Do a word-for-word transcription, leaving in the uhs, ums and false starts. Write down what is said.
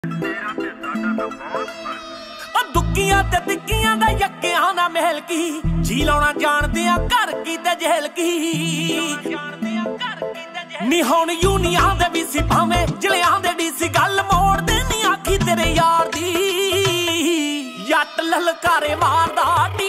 दुखियां ते तिक्कियां दा यक्कियां ना महल की जी लाउणा जाणदियां घर की ते जहल की नी हुण यूनियां दे भी सी भावें जिलियां दे डीसी गल मोड़ दे नी आखी तेरे यार दी जट ललकारे मारदा।